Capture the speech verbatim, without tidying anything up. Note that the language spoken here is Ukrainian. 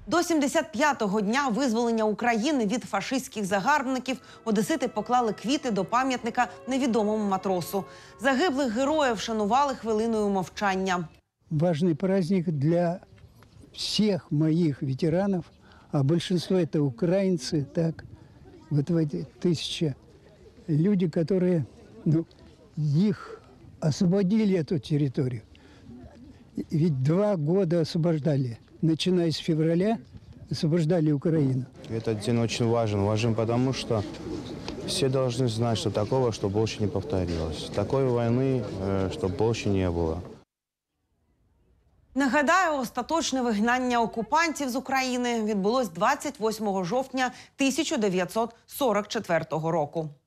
До сімдесят п'ятого дня визволення України від фашистських загарбників одесити поклали квіти до пам'ятника невідомому матросу. Загиблих героїв шанували хвилиною мовчання. Важный праздник для всех моих ветеранов, а большинство это украинцы, так, вот в эти тысячи люди, которые, ну, их освободили эту территорию. Ведь два года освобождали, начиная с февраля, освобождали Украину. Этот день очень важен. Важен потому, что все должны знать, что такого, чтобы больше не повторилось. Такой войны, чтобы больше не было. Нагадаю, остаточне вигнання окупантів з України відбулось двадцять восьмого жовтня тисяча дев'ятсот сорок четвертого року.